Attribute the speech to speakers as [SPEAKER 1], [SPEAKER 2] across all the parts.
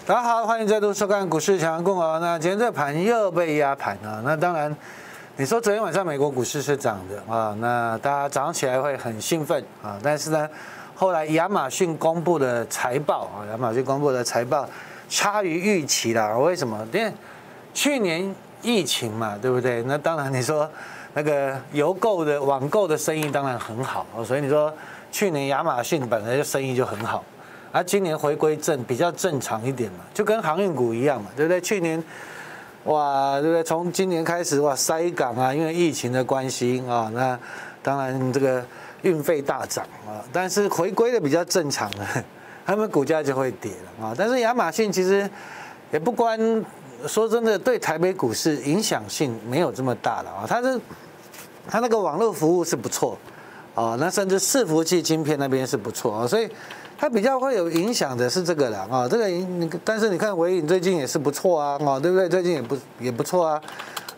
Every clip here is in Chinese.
[SPEAKER 1] 大家好，欢迎再度收看股市强共哦。那今天这盘又被压盘啊。那当然，你说昨天晚上美国股市是涨的啊，那大家早上起来会很兴奋啊。但是呢，后来亚马逊公布的财报啊，亚马逊公布的财报差于预期啦。为什么？因为去年疫情嘛，对不对？那当然你说那个邮购的网购的生意当然很好，所以你说去年亚马逊本来就生意就很好。啊，今年回归比较正常一点嘛，就跟航运股一样嘛，对不对？去年，哇，对不对？从今年开始，哇，塞港啊，因为疫情的关系啊，那当然这个运费大涨啊，但是回归的比较正常了，他们股价就会跌了啊。但是亚马逊其实也不关，说真的，对台北股市影响性没有这么大了啊。它那个网络服务是不错啊，那甚至伺服器晶片那边是不错啊，所以。它比较会有影响的是这个啦啊，这个但是你看微影最近也是不错啊，对不对？最近也不错啊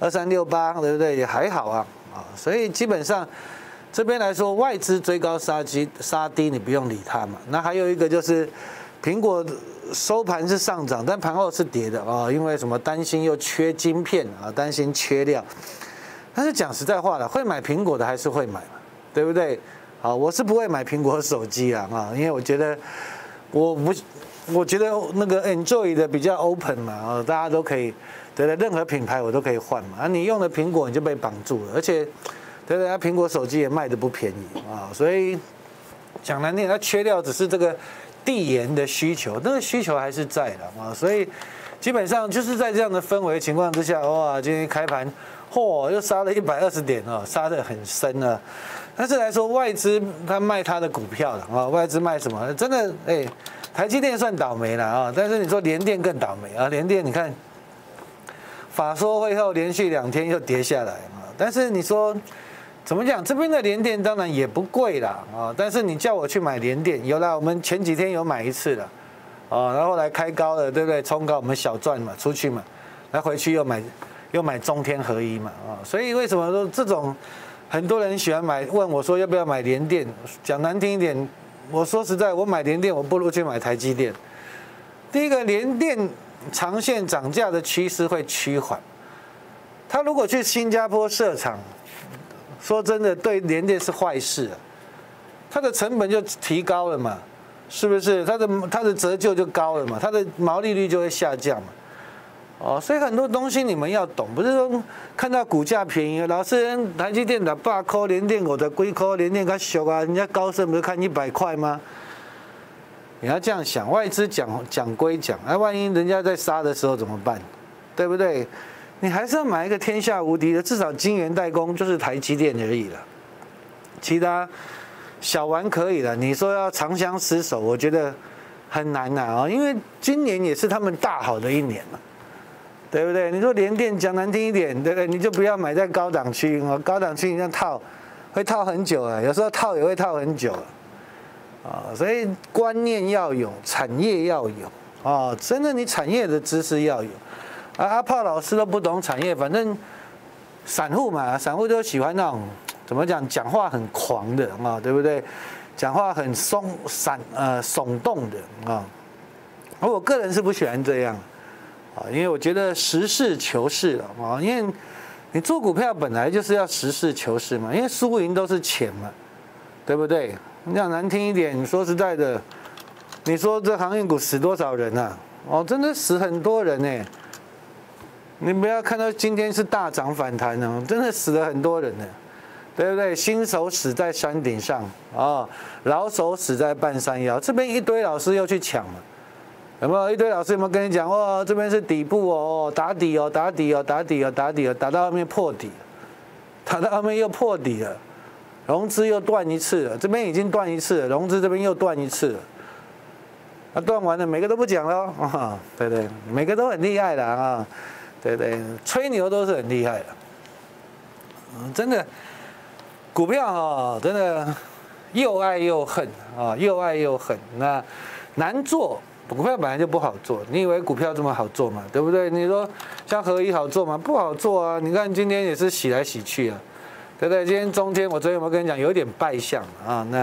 [SPEAKER 1] ，2368对不对？也还好啊，所以基本上这边来说，外资追高杀低，你不用理它嘛。那还有一个就是苹果收盘是上涨，但盘后是跌的啊，因为什么？担心又缺晶片啊，担心缺料。但是讲实在话了，会买苹果的还是会买嘛，对不对？好，我是不会买苹果手机啊，因为我觉得我觉得那个 Enjoy 的比较 open 嘛，大家都可以，对不对？任何品牌我都可以换嘛，你用的苹果你就被绑住了，而且对不对？苹果手机也卖得不便宜啊，所以讲难听，它缺料只是这个递延的需求，那个需求还是在的啊，所以基本上就是在这样的氛围情况之下，哇，今天开盘，又杀了120点啊，杀得很深啊。但是来说，外资他卖他的股票了啊，外资卖什么？真的台积电算倒霉了啊，但是你说联电更倒霉啊，联电你看法说会后连续2天又跌下来啊，但是你说怎么讲？这边的联电当然也不贵啦啊，但是你叫我去买联电，有啦，我们前几天有买一次了啊，然后来开高了，对不对？冲高我们小赚嘛，出去嘛，来回去又买中天合一嘛啊，所以为什么说这种？很多人喜欢问我说要不要买联电？讲难听一点，我说实在，我买联电，我不如去买台积电。第一个，联电长线涨价的趋势会趋缓，他如果去新加坡设厂，说真的，对联电是坏事啊，它的成本就提高了嘛，是不是？它的折旧就高了嘛，它的毛利率就会下降嘛。所以很多东西你们要懂，不是说看到股价便宜，老是台积电8块，联电我的几块，联电较俗啊，人家高盛不是看100块吗？你要这样想，外资讲归讲，万一人家在杀的时候怎么办？对不对？你还是要买一个天下无敌的，至少晶圆代工就是台积电而已了，其他小玩可以了。你说要长相厮守，我觉得很难啊，因为今年也是他们大好的一年嘛。对不对？你说联电讲难听一点，对不对？你就不要买在高档区哦，高档区你这样套，会套很久啊，有时候套也会套很久啊，所以观念要有，产业要有啊，真的你产业的知识要有啊。阿炮老师都不懂产业，反正散户嘛，散户就喜欢那种怎么讲话很狂的啊，对不对？讲话很耸动的啊，而我个人是不喜欢这样。因为我觉得实事求是了啊，因为你做股票本来就是要实事求是嘛，因为输赢都是钱嘛，对不对？你讲难听一点，你说实在的，你说这航运股死多少人啊？真的死很多人呢。你不要看到今天是大涨反弹呢，真的死了很多人呢，对不对？新手死在山顶上啊，老手死在半山腰，这边一堆老师又去抢了。有没有一堆老师有没有跟你讲哦？这边是底部哦，打底哦，打底哦，打底哦，打底哦，打到后面破底，打到后面又破底了，融资又断一次了，这边已经断一次了，融资这边又断一次了，断完了，每个都不讲了啊，对对，每个都很厉害的啊，对对，吹牛都是很厉害的，真的，股票真的又爱又恨啊，又爱又恨，那难做。股票本来就不好做，你以为股票这么好做吗？对不对？你说像合一好做吗？不好做啊！你看今天也是洗来洗去啊，对不对？今天中天我昨天有没有跟你讲有点败相啊？那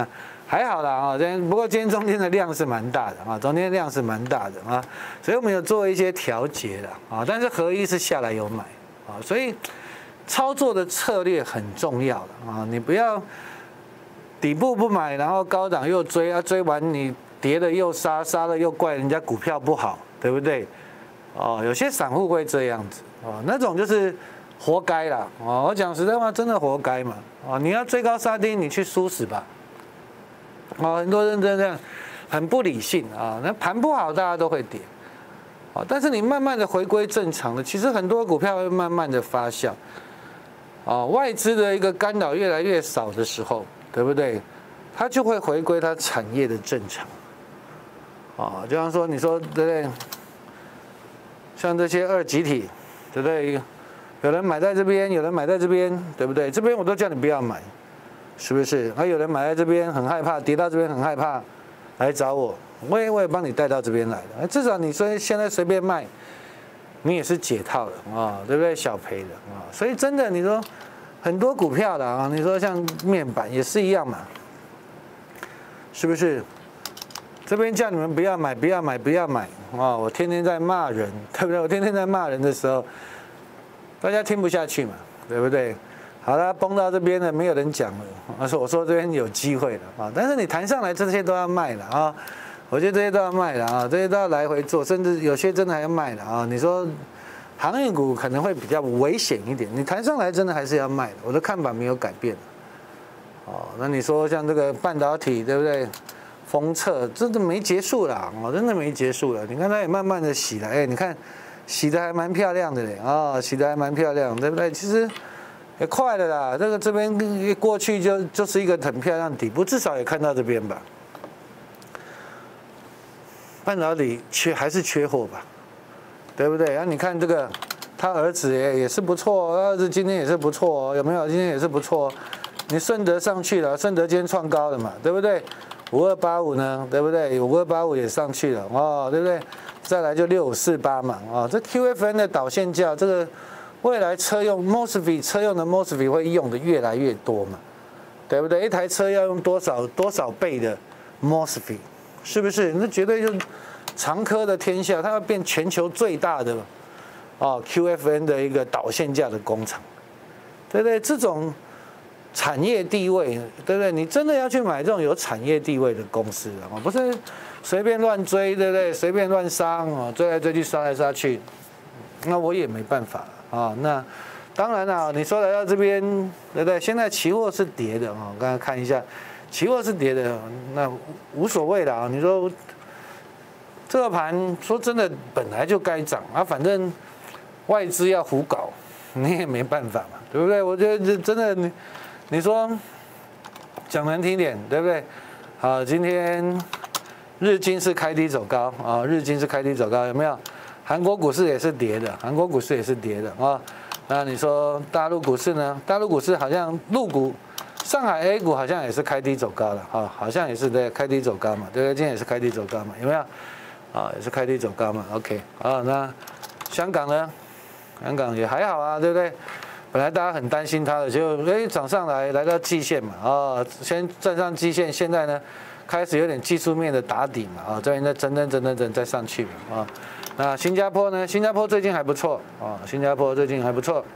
[SPEAKER 1] 还好啦啊，不过今天中间的量是蛮大的啊，中间量是蛮大的啊，所以我们有做一些调节的啊，但是合一是下来有买啊，所以操作的策略很重要的啊，你不要底部不买，然后高档又追啊，追完你跌了又杀，杀了又怪人家股票不好，对不对？哦，有些散户会这样子哦，那种就是活该啦哦，我讲实在话，真的活该嘛哦，你要追高杀低，你去输死吧。哦，很多人真的很不理性啊，那盘不好，大家都会跌，啊，但是你慢慢的回归正常的，其实很多股票会慢慢的发酵，啊，外资的一个干扰越来越少的时候，对不对？它就会回归它产业的正常，啊，就像说你说对不对？像这些二级体，对不对？有人买在这边，有人买在这边，对不对？这边我都叫你不要买。是不是？还有人买在这边很害怕，跌到这边很害怕，来找我，我也帮你带到这边来的。至少你说现在随便卖，你也是解套的啊，对不对？小赔的啊，所以真的你说很多股票的啊，你说像面板也是一样嘛，是不是？这边叫你们不要买，不要买，不要买啊！我天天在骂人，对不对？我天天在骂人的时候，大家听不下去嘛，对不对？好了，崩到这边了，没有人讲了。我说这边有机会了啊，但是你弹上来，这些都要卖了啊。我觉得这些都要卖了啊，这些都要来回做，甚至有些真的还要卖了啊。你说航运股可能会比较危险一点，你弹上来真的还是要卖的。我的看法没有改变。哦，那你说像这个半导体，对不对？封测真的没结束了哦，真的没结束了。你看它也慢慢的洗了，哎，你看洗的还蛮漂亮的嘞啊，洗的还蛮漂亮，对不对？其实。也快了啦，这边一过去就是一个很漂亮的底部，至少也看到这边吧。半导体还是缺货吧，对不对？你看这个，他儿子也是不错，儿子今天也是不错，有没有？今天也是不错。你顺德上去了，顺德今天创高了嘛，对不对？5285呢，对不对？5285也上去了哦，对不对？再来就6548嘛，啊，这 QFN 的导线架这个。未来车用 MOSFET 车用的 MOSFET 会用的越来越多嘛，对不对？一台车要用多少倍的 MOSFET， 是不是？那绝对就是长科的天下，它要变全球最大的QFN 的一个导线架的工厂，对不对？这种产业地位，对不对？你真的要去买这种有产业地位的公司啊，不是随便乱追，对不对？随便乱杀啊，追来追去，杀来杀去，那我也没办法。啊，那当然啦，你说来到这边，对不对？现在期货是跌的啊，刚才看一下，期货是跌的，那无所谓的啊。你说这个盘说真的本来就该涨啊，反正外资要胡搞，你也没办法嘛，对不对？我觉得真的你说讲难听一点，对不对？好，今天日经是开低走高啊，日经是开低走高，有没有？韩国股市也是跌的，韩国股市也是跌的啊。那你说大陆股市呢？大陆股市好像陆股，上海 A 股好像也是开低走高了啊，好像也是对开低走高嘛，对不对？今天也是开低走高嘛，有没有？啊，也是开低走高嘛。OK， 啊，那香港呢？香港也还好啊，对不对？本来大家很担心它的，就涨上来到季线嘛，啊，先站上季线，现在呢开始有点技术面的打底嘛，啊，这边再整再上去嘛，啊。那新加坡呢？新加坡最近还不错啊，新加坡最近还不错，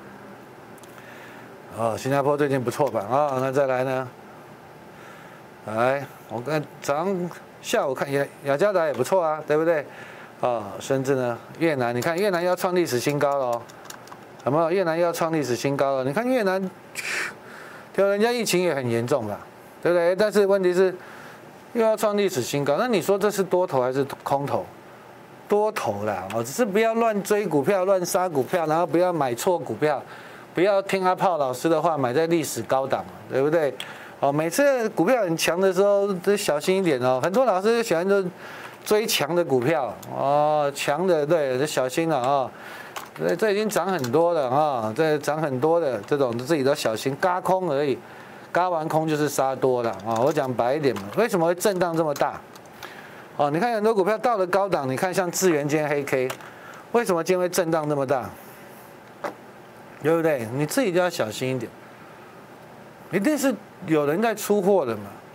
[SPEAKER 1] 新加坡最近不错吧？啊，那再来呢？来，我看下午看雅加达也不错啊，对不对？啊，甚至呢，越南，你看越南要创历史新高了哦，有没有？越南要创历史新高了，你看越南，对，人家疫情也很严重吧，对不对？但是问题是又要创历史新高，那你说这是多头还是空头？多头啦，只是不要乱追股票、乱杀股票，然后不要买错股票，不要听阿炮老师的话，买在历史高档，对不对？每次股票很强的时候，都小心一点哦。很多老师喜欢就追强的股票，强的对，就小心了啊。这已经涨很多了啊，这涨很多的这种自己都小心，轧空而已，轧完空就是杀多了啊。我讲白一点嘛，为什么会震荡这么大？你看很多股票到了高档，你看像智原今天黑 K， 为什么今天会震荡那么大？对不对？你自己就要小心一点，一定是有人在出货的嘛，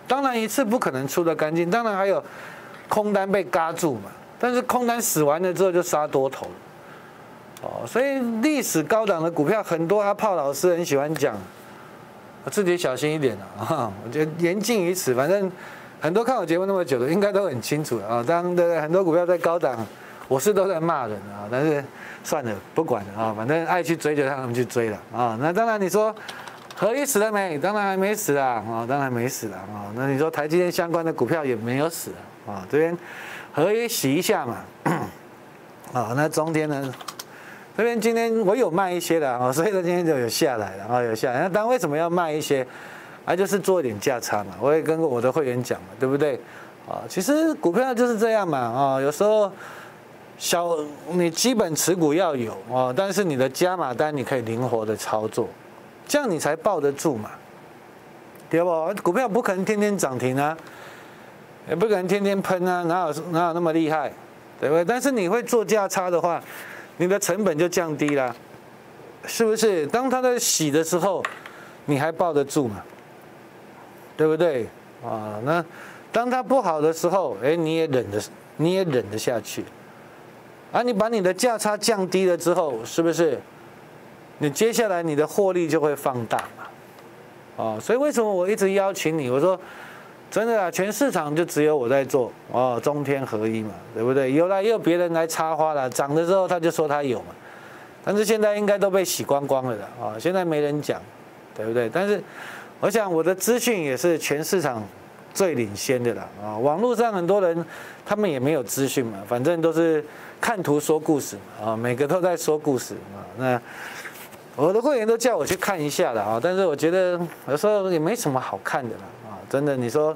[SPEAKER 1] 当然一次不可能出得干净，当然还有空单被嘎住嘛。但是空单死完了之后就杀多头了。哦，所以历史高档的股票很多，阿炮老师很喜欢讲，自己小心一点啊！我觉得言尽于此，反正很多看我节目那么久的，应该都很清楚啊。当然，对很多股票在高档，我是都在骂人啊，但是算了，不管了啊，反正爱去追就让他们去追了啊。那当然你说合一死了没？当然还没死啊，当然没死啊。那你说台积电相关的股票也没有死啊，这边合一洗一下嘛。那中天呢？这边今天我有卖一些的所以呢今天就有下来了有下来。那当然为什么要卖一些？就是做一点价差嘛。我也跟我的会员讲嘛，对不对？其实股票就是这样嘛有时候你基本持股要有但是你的加码单你可以灵活的操作，这样你才抱得住嘛，对不？股票不可能天天涨停啊，也不可能天天喷啊，哪有那么厉害，对不对？但是你会做价差的话，你的成本就降低了，是不是？当它在洗的时候，你还抱得住嘛？对不对？那当它不好的时候，你也忍得下去。你把你的价差降低了之后，是不是？你接下来你的获利就会放大嘛？所以为什么我一直邀请你？我说真的全市场就只有我在做中天合一嘛，对不对？也有别人来插花了，涨的时候他就说他有嘛，但是现在应该都被洗光光了的现在没人讲，对不对？但是我想我的资讯也是全市场最领先的啦网络上很多人他们也没有资讯嘛，反正都是看图说故事嘛每个都在说故事那我的会员都叫我去看一下的但是我觉得有时候也没什么好看的啦真的，你说，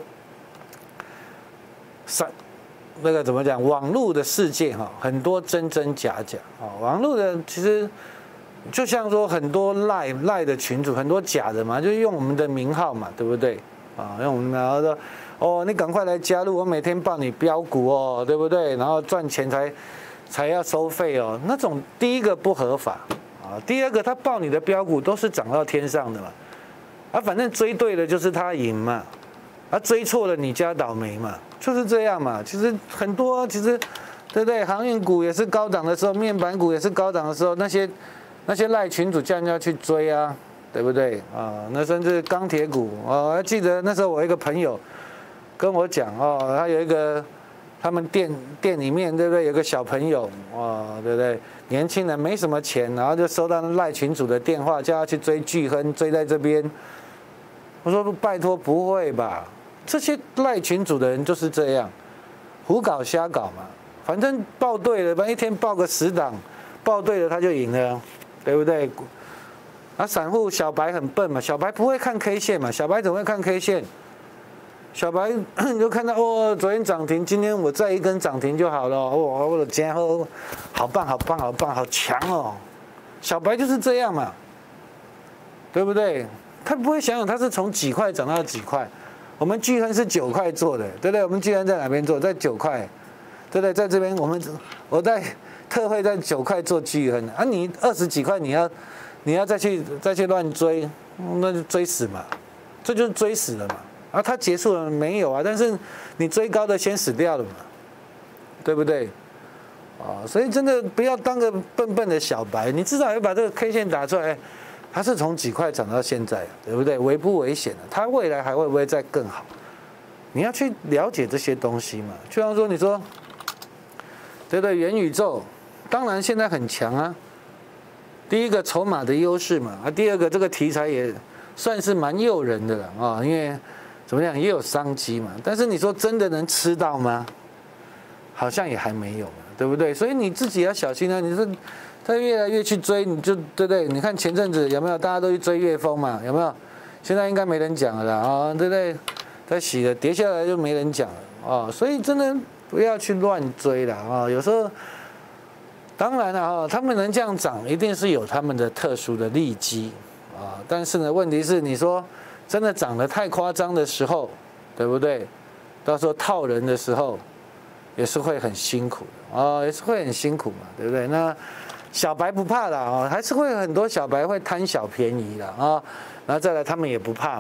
[SPEAKER 1] 那个怎么讲？网络的世界很多真真假假网络的其实就像说很多赖的群组，很多假的嘛，就用我们的名号嘛，对不对？用我们然后说你赶快来加入，我每天报你标股对不对？然后赚钱才要收费那种第一个不合法第二个他报你的标股都是涨到天上的嘛。反正追对了就是他赢嘛，追错了你家倒霉嘛，就是这样嘛。其实很多，对不对？航运股也是高档的时候，面板股也是高档的时候，那些赖群主叫人家去追对不对那甚至钢铁股我还记得那时候我一个朋友跟我讲他有一个他们店里面对不对？有个小朋友对不对？年轻人没什么钱，然后就收到赖群主的电话，叫他去追巨亨，追在这边。我说拜托，不会吧？这些赖群主的人就是这样，胡搞瞎搞嘛。反正报对了，反正一天报个10档，报对了他就赢了，对不对？散户小白很笨嘛，小白不会看 K 线嘛，小白怎么会看 K 线？小白你就看到昨天涨停，今天我再一根涨停就好了我的今后好棒，好棒，好棒，好强小白就是这样嘛，对不对？他不会想想他是从几块涨到几块，我们巨亨是9块做的，对不对？我们巨亨在哪边做？在9块，对不对？在这边我在特惠在9块做巨亨你20几块你要再去乱追，那就追死嘛，这就是追死了嘛。它结束了没有但是你追高的先死掉了嘛，对不对？所以真的不要当个笨笨的小白，你至少要把这个 K 线打出来。它是从几块涨到现在，对不对？危不危险它未来还会不会再更好？你要去了解这些东西嘛。就像说，你说，对不对？元宇宙，当然现在很强第一个筹码的优势嘛，第二个这个题材也算是蛮诱人的了因为怎么样也有商机嘛。但是你说真的能吃到吗？好像也还没有嘛，对不对？所以你自己要小心你说。他越来越去追，你就对不对？你看前阵子有没有大家都去追月峰嘛？有没有？现在应该没人讲了啦对不对？在洗了，跌下来就没人讲了所以真的不要去乱追了有时候，当然了他们能这样涨，一定是有他们的特殊的利基但是呢，问题是你说真的涨得太夸张的时候，对不对？到时候套人的时候，也是会很辛苦的也是会很辛苦嘛，对不对？那。小白不怕还是会很多小白会贪小便宜然后再来他们也不怕嘛，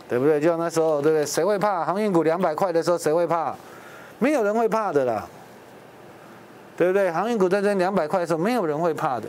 [SPEAKER 1] 对不对？就像那时候，对不对？谁会怕航运股200块的时候，谁会怕？没有人会怕的啦，对不对？航运股在这200块的时候，没有人会怕的，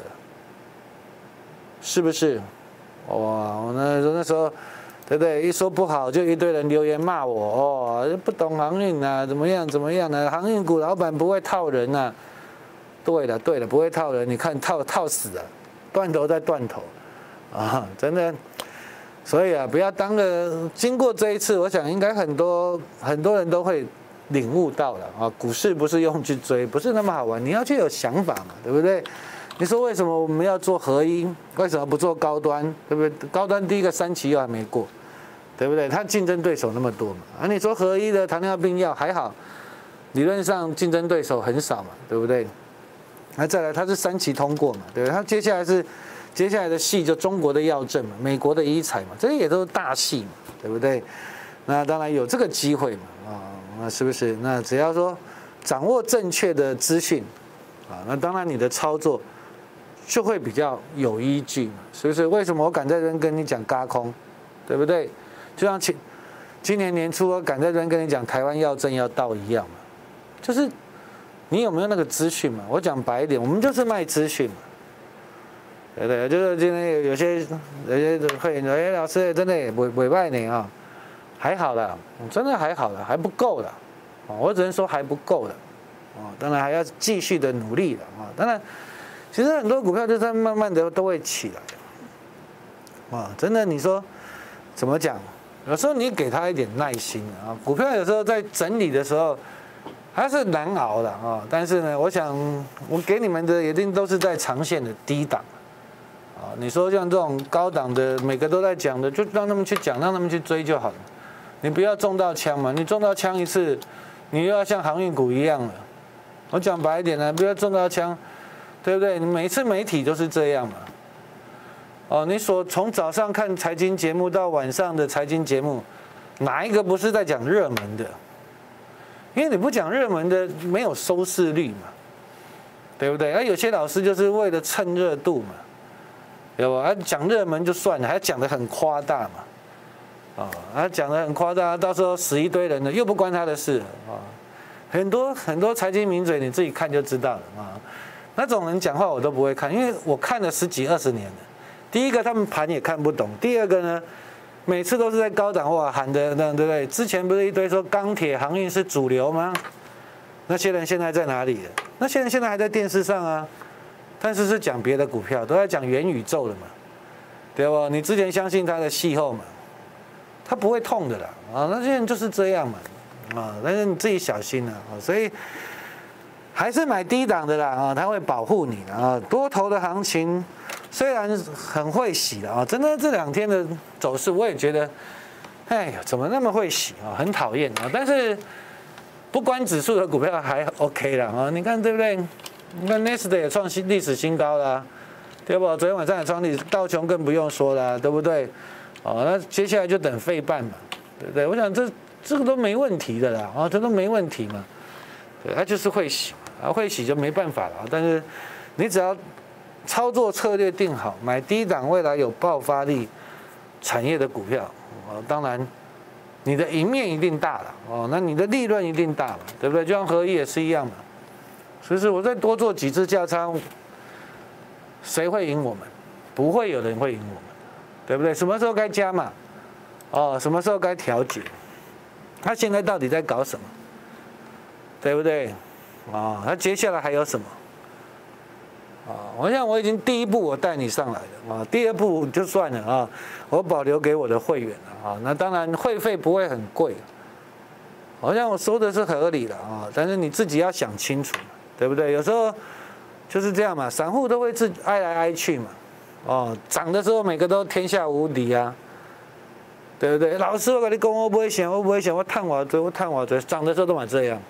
[SPEAKER 1] 是不是？哇，我那时候，对不对？一说不好，就一堆人留言骂我哦，不懂航运啊，怎么样呢？航运股老板不会套人啊。对了，不会套人，你看套死了，断头再断头，啊，真的。所以啊，不要当了。经过这一次，我想应该很多人都会领悟到了啊。股市不是用去追，不是那么好玩，你要去有想法嘛，对不对？你说为什么我们要做合一？为什么不做高端？对不对？高端第一个3期又还没过，对不对？它竞争对手那么多嘛。啊，你说合一的糖尿病药还好，理论上竞争对手很少嘛，对不对？那再来，它是3期通过嘛，对不对？它接下来的戏就中国的药证嘛，美国的医材嘛，这些也都是大戏嘛，对不对？那当然有这个机会嘛，啊，那是不是？那只要说掌握正确的资讯，啊，那当然你的操作就会比较有依据嘛，是不是？为什么我敢在这边跟你讲轧空，对不对？就像今年年初我敢在这边跟你讲台湾药证要到一样嘛，就是你有没有那个资讯嘛？我讲白一点，我们就是卖资讯嘛。对对，就是今天有些会员说，哎，老师真的也委外你啊，还好啦，真的还好啦，还不够啦，我只能说还不够的，当然还要继续的努力了啊。当然，其实很多股票就是慢慢的都会起来，真的你说怎么讲？有时候你给他一点耐心啊，股票有时候在整理的时候还是难熬的啊。但是呢，我想我给你们的一定都是在长线的低档。你说像这种高档的，每个都在讲的，就让他们去讲，让他们去追就好了。你不要中到枪嘛，你中到枪一次，你又要像航运股一样了。我讲白一点呢，不要中到枪，对不对？你每次媒体都是这样嘛。你从早上看财经节目到晚上的财经节目，哪一个不是在讲热门的？因为你不讲热门的，没有收视率嘛，对不对？有些老师就是为了蹭热度嘛。有吧？讲热门就算了，还讲得很夸大嘛，他讲得很夸大，到时候死一堆人了，又不关他的事很多财经名嘴你自己看就知道了那种人讲话我都不会看，因为我看了10几20年了。第一个他们盘也看不懂，第二个呢，每次都是在高档喊的那对不对？之前不是一堆说钢铁航运是主流吗？那些人现在在哪里了？那些人现在还在电视上啊。但是讲别的股票，都在讲元宇宙的嘛，对吧？你之前相信它的气候嘛，它不会痛的啦那些人就是这样嘛但是你自己小心了所以还是买低档的啦它会保护你的多头的行情虽然很会洗的真的这2天的走势我也觉得，哎呀，怎么那么会洗很讨厌但是不关指数的股票还 OK 啦你看对不对？你看 Nasdaq 也创历史新高啦，对不？昨天晚上也创历史，道琼更不用说啦，对不对？那接下来就等费半嘛，对不对？我想这个都没问题的啦，这都没问题嘛。对，它就是会洗会洗就没办法了。但是你只要操作策略定好，买低档未来有爆发力产业的股票，当然你的赢面一定大了那你的利润一定大嘛，对不对？就像合一也是一样嘛。所以我再多做几次价差，谁会赢我们？不会有人会赢我们，对不对？什么时候该加码？什么时候该调节？他现在到底在搞什么？对不对？他接下来还有什么？我想我已经第一步我带你上来了第二步就算了我保留给我的会员了那当然会费不会很贵，好像我说的是合理的但是你自己要想清楚。对不对？有时候就是这样嘛，散户都会挨来挨去嘛，涨的时候每个都天下无敌啊，对不对？老师我跟你讲，我不会想，我探我追，涨的时候都嘛这样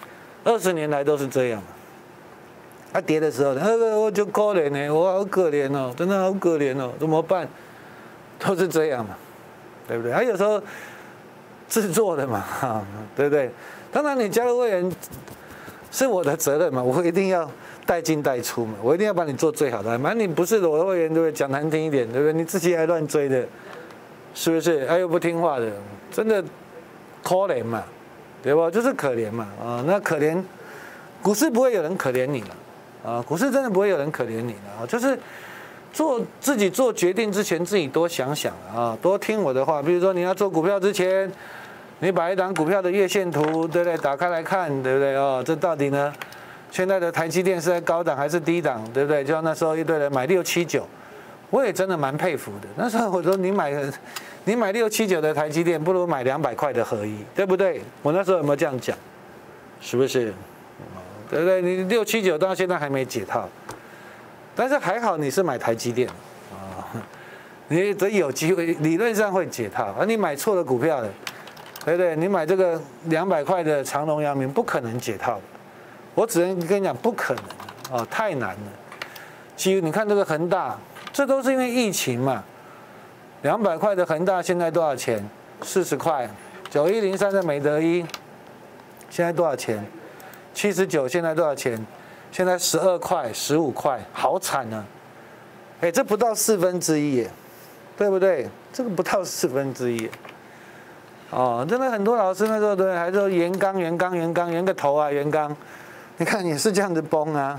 [SPEAKER 1] ，20年来都是这样嘛。跌的时候，我就可怜呢，我好可怜哦，真的好可怜哦，怎么办？都是这样嘛，对不对？有时候制作的嘛，对不对？当然你加入会员。是我的责任嘛，我一定要带进带出嘛，我一定要把你做最好的嘛。你不是我的会员，对不对？讲难听一点，对不对？你自己还乱追的， 是不是？又不听话的，真的可怜嘛，对吧？就是可怜嘛，那可怜，股市不会有人可怜你了，股市真的不会有人可怜你了，就是自己做决定之前，自己多想想多听我的话。比如说你要做股票之前，你把一档股票的月线图，对不对？打开来看，对不对？这到底呢？现在的台积电是在高档还是低档，对不对？就像那时候一堆人买679，我也真的蛮佩服的。那时候我说你买679的台积电，不如买200块的合一，对不对？我那时候有没有这样讲？是不是？对不对？你679到现在还没解套，但是还好你是买台积电你这有机会，理论上会解套。你买错了股票了，对不对？你买这个200块的长荣、阳明，不可能解套。我只能跟你讲，不可能太难了。其实你看这个恒大，这都是因为疫情嘛。200块的恒大现在多少钱？40块。9103的美德一，现在多少钱？79，现在多少钱？现在12块、15块，好惨啊！这不到1/4耶，对不对？这个不到1/4。真的很多老师那时候对，还说元刚圆个头啊，元刚。你看也是这样子崩啊，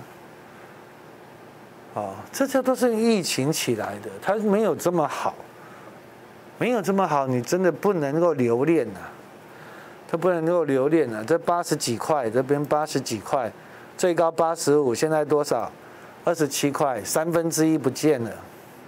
[SPEAKER 1] 这都是疫情起来的，它没有这么好，你真的不能够留恋它不能够留恋这80几块，这边80几块，最高85，现在多少？27块，1/3不见了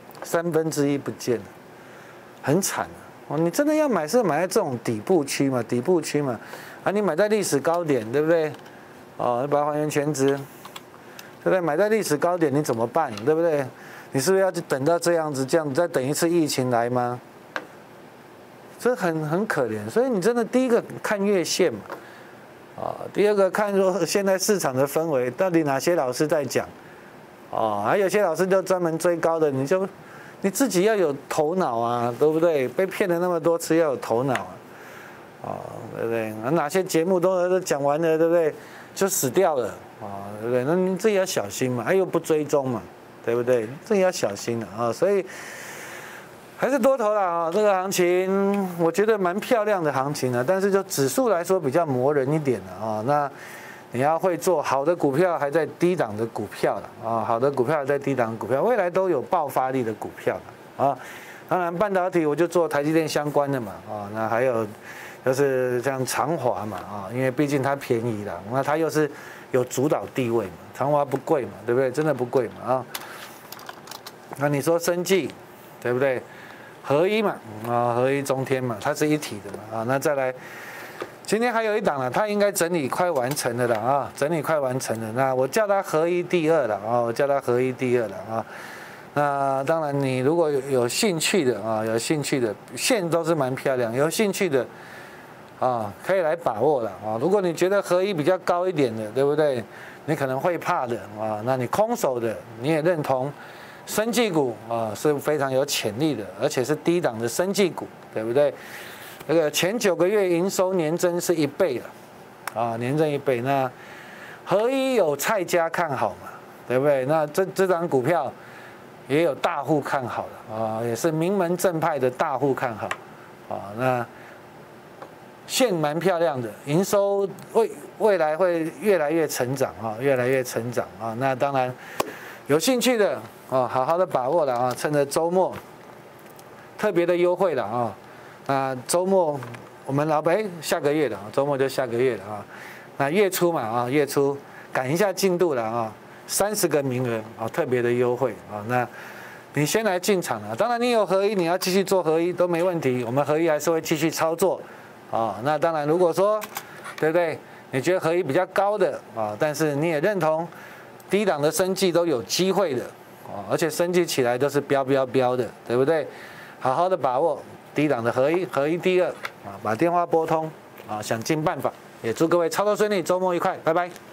[SPEAKER 1] ，1/3不见了，很惨你真的要买是买在这种底部区嘛？你买在历史高点，对不对？你把它还原全值，对不对？买在历史高点你怎么办？对不对？你是不是要等到这样子再等一次疫情来吗？这很可怜。所以你真的第一个看月线嘛，第二个看说现在市场的氛围到底哪些老师在讲，还有些老师就专门追高的，你自己要有头脑啊，对不对？被骗了那么多次要有头脑对不对？哪些节目都讲完了，对不对？就死掉了对不对？那你自己要小心嘛，又不追踪嘛，对不对？自己要小心所以还是多头啦这个行情我觉得蛮漂亮的行情但是就指数来说比较磨人一点那你要会做好的股票，还在低档的股票好的股票还在低档股票，未来都有爆发力的股票当然半导体我就做台积电相关的嘛那还有。就是像长华嘛因为毕竟它便宜啦，那它又是有主导地位嘛，长华不贵嘛，对不对？真的不贵嘛那你说生技，对不对？合一嘛合一中天嘛，它是一体的嘛那再来，今天还有一档了，它应该整理快完成了啦整理快完成了，那我叫它合一第二了我叫它合一第二了那当然你如果有兴趣的线都是蛮漂亮，有兴趣的。可以来把握了如果你觉得合一比较高一点的，对不对？你可能会怕的那你空手的你也认同，生技股是非常有潜力的，而且是低档的生技股，对不对？这个前9个月营收年增是1倍了年增1倍。那合一有蔡家看好嘛，对不对？那这张股票也有大户看好了也是名门正派的大户看好那。线蛮漂亮的，营收未来会越来越成长越来越成长那当然有兴趣的好好的把握了趁着周末特别的优惠了那周末我们老板下个月了周末就下个月了那月初嘛月初赶一下进度了30个名额特别的优惠那你先来进场了，当然你有合一，你要继续做合一都没问题，我们合一还是会继续操作。那当然，如果说，对不对？你觉得合一比较高的但是你也认同低档的生技都有机会的而且生技起来都是飙的，对不对？好好的把握低档的合一第二把电话拨通想尽办法，也祝各位操作顺利，周末愉快，拜拜。